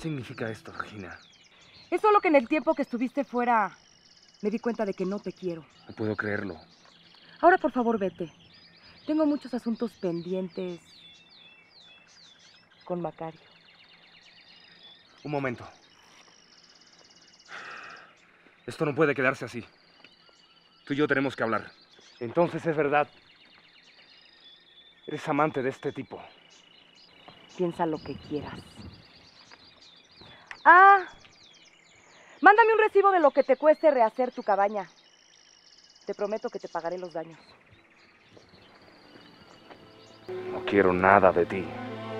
significa esto, Regina? Es solo que en el tiempo que estuviste fuera me di cuenta de que no te quiero. No puedo creerlo. Ahora, por favor, vete. Tengo muchos asuntos pendientes con Macario. Un momento. Esto no puede quedarse así. Tú y yo tenemos que hablar. Entonces es verdad. Eres amante de este tipo. Piensa lo que quieras. Ah, mándame un recibo de lo que te cueste rehacer tu cabaña. Te prometo que te pagaré los daños. No quiero nada de ti.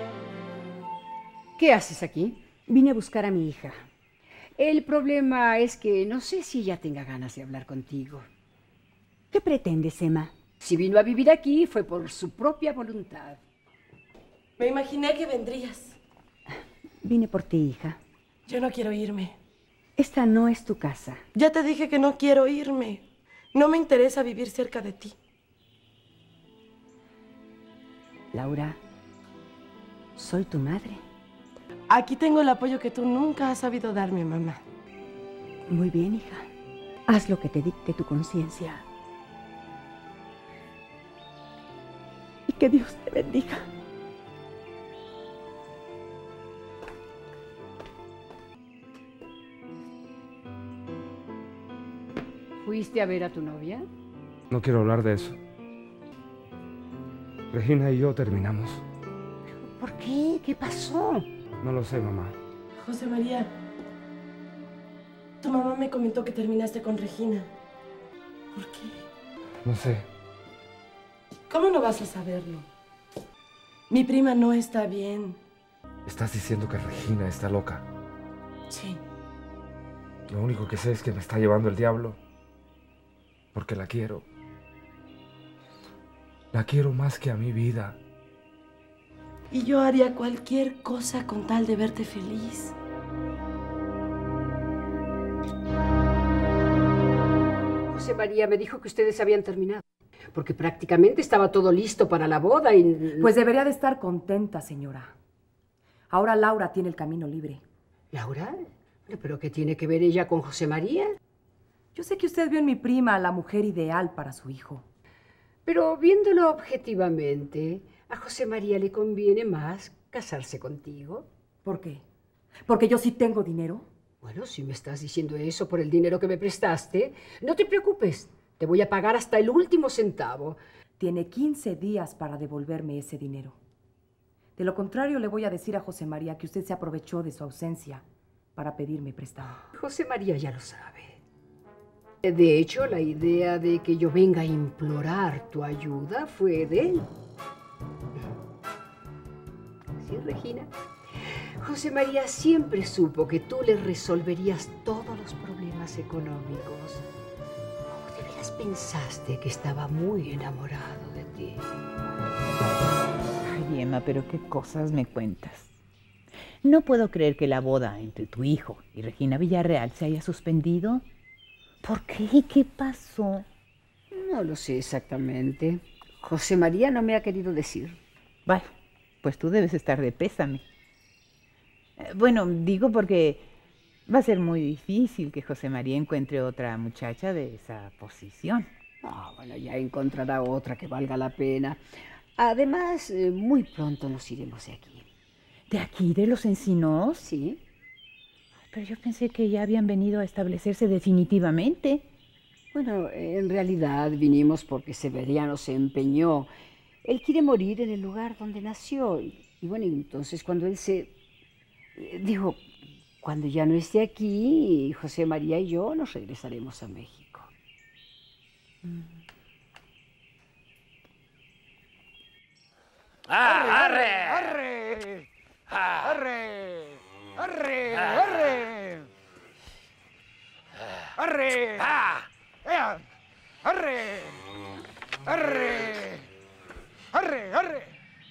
¿Qué haces aquí? Vine a buscar a mi hija. El problema es que no sé si ella tenga ganas de hablar contigo. ¿Qué pretendes, Emma? Si vino a vivir aquí fue por su propia voluntad. Me imaginé que vendrías. Vine por ti, hija. Yo no quiero irme. Esta no es tu casa. Ya te dije que no quiero irme. No me interesa vivir cerca de ti. Laura, soy tu madre. Aquí tengo el apoyo que tú nunca has sabido darme, mamá. Muy bien, hija. Haz lo que te dicte tu conciencia. Y que Dios te bendiga. ¿Fuiste a ver a tu novia? No quiero hablar de eso. Regina y yo terminamos. ¿Por qué? ¿Qué pasó? No lo sé, mamá. José María, tu mamá me comentó que terminaste con Regina. ¿Por qué? No sé. ¿Cómo no vas a saberlo? Mi prima no está bien. ¿Estás diciendo que Regina está loca? Sí. Lo único que sé es que me está llevando el diablo. Porque la quiero. La quiero más que a mi vida. Y yo haría cualquier cosa con tal de verte feliz. José María me dijo que ustedes habían terminado, porque prácticamente estaba todo listo para la boda y... Pues debería de estar contenta, señora. Ahora Laura tiene el camino libre. ¿Laura? ¿Pero qué tiene que ver ella con José María? Yo sé que usted vio en mi prima a la mujer ideal para su hijo. Pero viéndolo objetivamente, a José María le conviene más casarse contigo. ¿Por qué? ¿Porque yo sí tengo dinero? Bueno, si me estás diciendo eso por el dinero que me prestaste, no te preocupes. Te voy a pagar hasta el último centavo. Tiene 15 días para devolverme ese dinero. De lo contrario, le voy a decir a José María que usted se aprovechó de su ausencia para pedirme prestado. José María ya lo sabe. De hecho, la idea de que yo venga a implorar tu ayuda fue de él. Sí, Regina. José María siempre supo que tú le resolverías todos los problemas económicos. ¿O de veras pensaste que estaba muy enamorado de ti? Ay, Emma, pero qué cosas me cuentas. No puedo creer que la boda entre tu hijo y Regina Villarreal se haya suspendido. ¿Por qué? ¿Qué pasó? No lo sé exactamente. José María no me ha querido decir. Vale, pues tú debes estar de pésame. Bueno, digo porque va a ser muy difícil que José María encuentre otra muchacha de esa posición. Ah, bueno, ya encontrará otra que valga la pena. Además, muy pronto nos iremos de aquí. ¿De aquí, de los Encinos? Sí. Pero yo pensé que ya habían venido a establecerse definitivamente. Bueno, en realidad vinimos porque Severiano se empeñó. Él quiere morir en el lugar donde nació. Y bueno, entonces cuando él se... Digo, cuando ya no esté aquí, José María y yo nos regresaremos a México. ¡Ah, arre! ¡Arre! ¡Ah! ¡Arre! ¡Arre! ¡Arre! ¡Arre! ¡Ah! ¡Ea! ¡Arre! ¡Arre! ¡Arre! ¡Arre!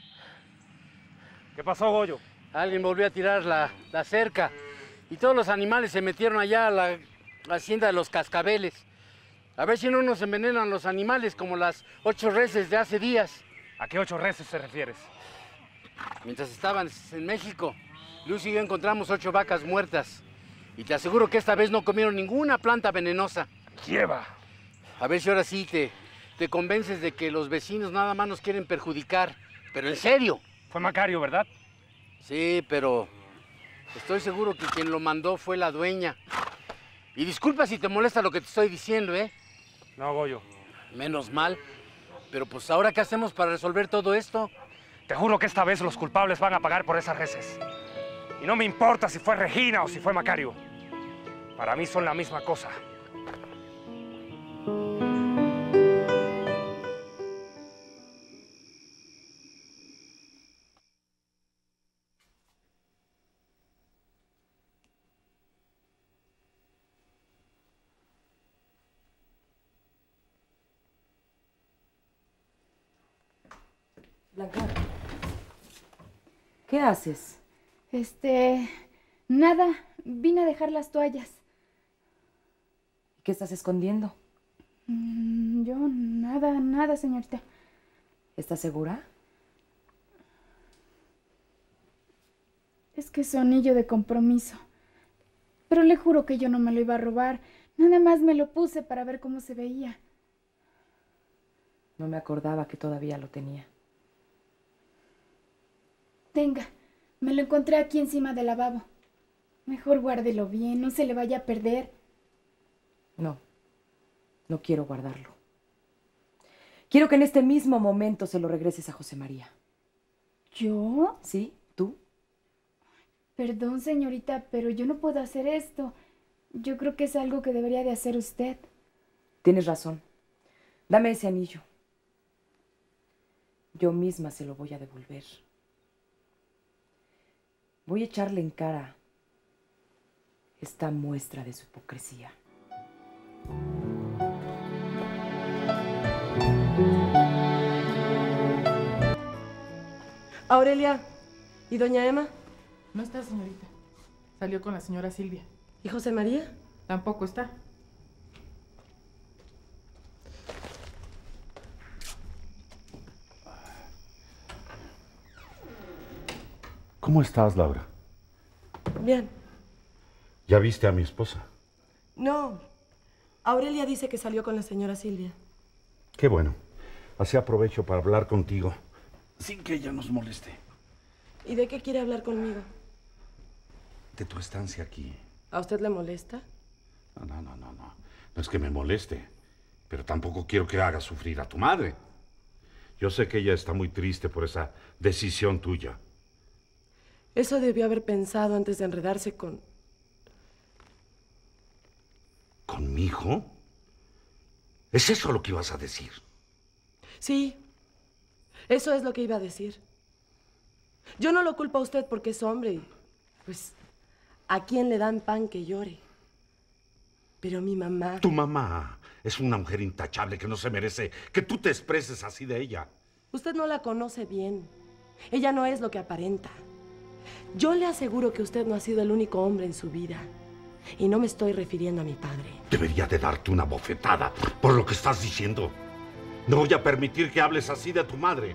¿Qué pasó, Goyo? Alguien volvió a tirar la cerca y todos los animales se metieron allá a la hacienda de los cascabeles. A ver si no nos envenenan los animales como las 8 reses de hace días. ¿A qué 8 reses te refieres? Mientras estaban en México, Lucy y yo encontramos 8 vacas muertas. Y te aseguro que esta vez no comieron ninguna planta venenosa. Lleva. A ver si ahora sí te convences de que los vecinos nada más nos quieren perjudicar. Pero en serio. Fue Macario, ¿verdad? Sí, pero estoy seguro que quien lo mandó fue la dueña. Y disculpa si te molesta lo que te estoy diciendo, ¿eh? No, Goyo. Menos mal. Pero pues ahora, ¿qué hacemos para resolver todo esto? Te juro que esta vez los culpables van a pagar por esas reses. Y no me importa si fue Regina o si fue Macario. Para mí son la misma cosa. Blanca, ¿qué haces? Nada. Vine a dejar las toallas. ¿Qué estás escondiendo? Yo nada, señorita. ¿Estás segura? Es que es su anillo de compromiso. Pero le juro que yo no me lo iba a robar. Nada más me lo puse para ver cómo se veía. No me acordaba que todavía lo tenía. Tenga, me lo encontré aquí encima del lavabo. Mejor guárdelo bien, no se le vaya a perder. No quiero guardarlo. Quiero que en este mismo momento se lo regreses a José María. ¿Yo? ¿Sí? ¿Tú? Perdón, señorita, pero yo no puedo hacer esto. Yo creo que es algo que debería de hacer usted. Tienes razón. Dame ese anillo. Yo misma se lo voy a devolver. Voy a echarle en cara esta muestra de su hipocresía. Aurelia, ¿y doña Emma? No está, señorita. Salió con la señora Silvia. ¿Y José María? Tampoco está. ¿Cómo estás, Laura? Bien. ¿Ya viste a mi esposa? No. Aurelia dice que salió con la señora Silvia. Qué bueno. Así aprovecho para hablar contigo, sin que ella nos moleste. ¿Y de qué quiere hablar conmigo? De tu estancia aquí. ¿A usted le molesta? No. No es que me moleste, pero tampoco quiero que hagas sufrir a tu madre. Yo sé que ella está muy triste por esa decisión tuya. Eso debió haber pensado antes de enredarse con... ¿Con mi hijo? ¿Es eso lo que ibas a decir? Sí, eso es lo que iba a decir. Yo no lo culpo a usted porque es hombre y, pues, ¿a quién le dan pan que llore? Pero mi mamá... Tu mamá es una mujer intachable que no se merece que tú te expreses así de ella. Usted no la conoce bien. Ella no es lo que aparenta. Yo le aseguro que usted no ha sido el único hombre en su vida. Y no me estoy refiriendo a mi padre. Debería de darte una bofetada por lo que estás diciendo. No voy a permitir que hables así de tu madre.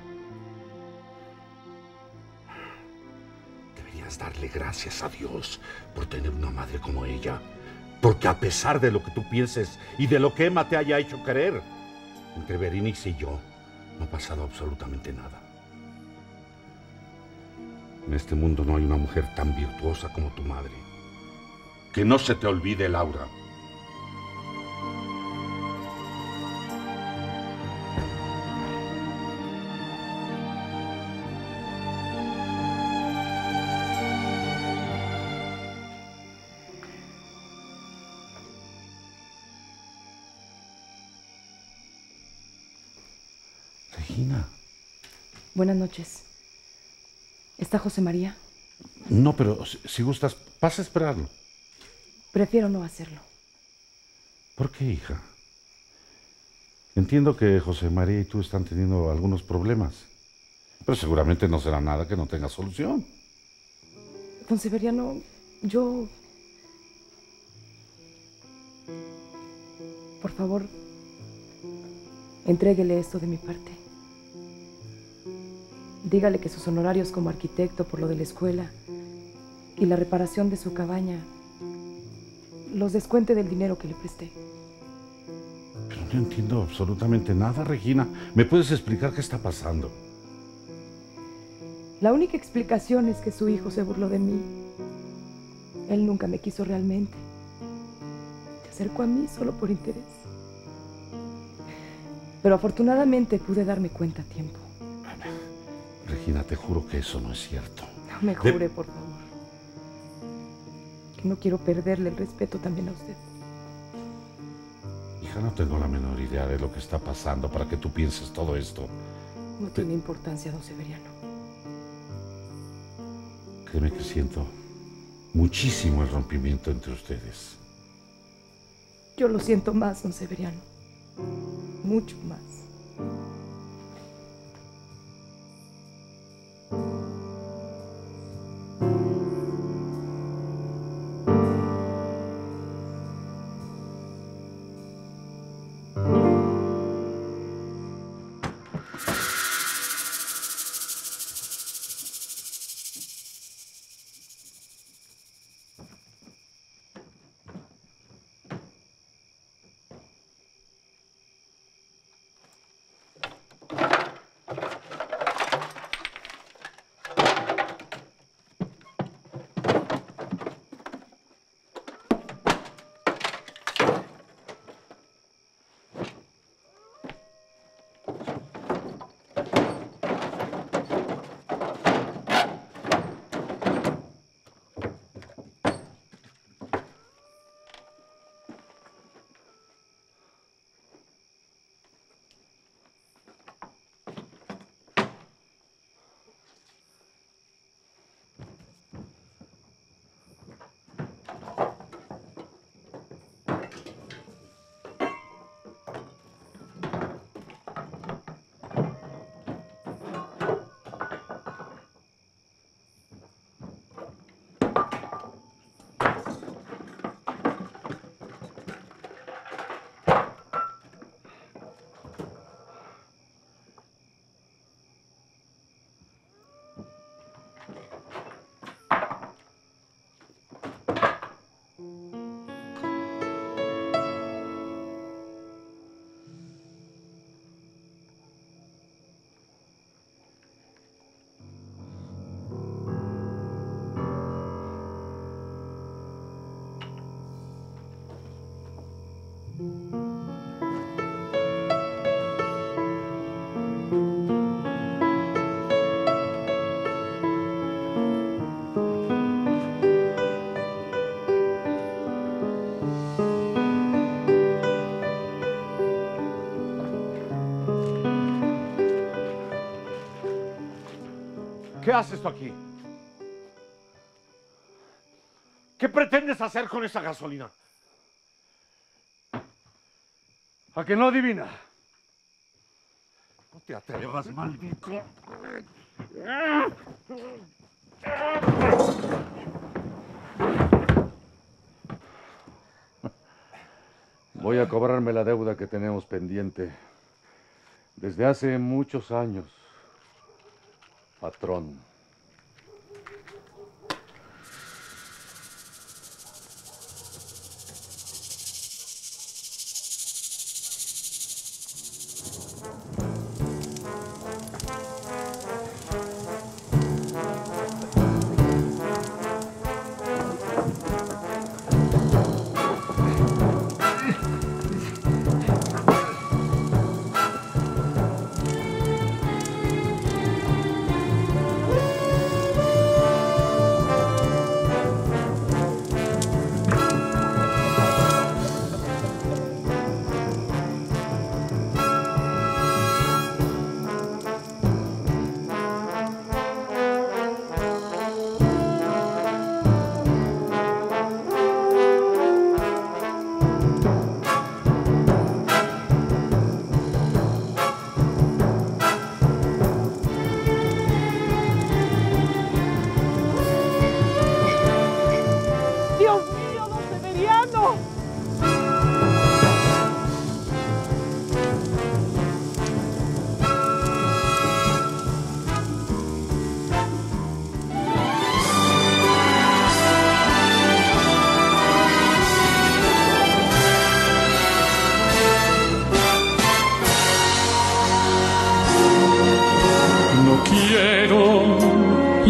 Deberías darle gracias a Dios por tener una madre como ella. Porque a pesar de lo que tú pienses y de lo que Emma te haya hecho querer, entre Berenice y yo no ha pasado absolutamente nada. En este mundo no hay una mujer tan virtuosa como tu madre. Que no se te olvide, Laura. Regina. Buenas noches. ¿Está José María? No, pero si gustas, pasa a esperarlo. Prefiero no hacerlo. ¿Por qué, hija? Entiendo que José María y tú están teniendo algunos problemas, pero seguramente no será nada que no tenga solución. Don Severiano, yo... Por favor, entréguele esto de mi parte. Dígale que sus honorarios como arquitecto por lo de la escuela y la reparación de su cabaña los descuente del dinero que le presté. Pero no entiendo absolutamente nada, Regina. ¿Me puedes explicar qué está pasando? La única explicación es que su hijo se burló de mí. Él nunca me quiso realmente. Se acercó a mí solo por interés. Pero afortunadamente pude darme cuenta a tiempo. Regina, te juro que eso no es cierto. No me jure, por favor. Que no quiero perderle el respeto también a usted. Hija, no tengo la menor idea de lo que está pasando para que tú pienses todo esto. No tiene importancia, don Severiano. Créeme que siento muchísimo el rompimiento entre ustedes. Yo lo siento más, don Severiano. Mucho más. ¿Qué haces tú aquí? ¿Qué pretendes hacer con esa gasolina? ¿A que no adivina? No te atrevas, maldito. Voy a cobrarme la deuda que tenemos pendiente desde hace muchos años, patrón.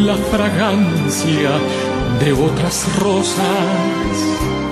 la fragancia de otras rosas.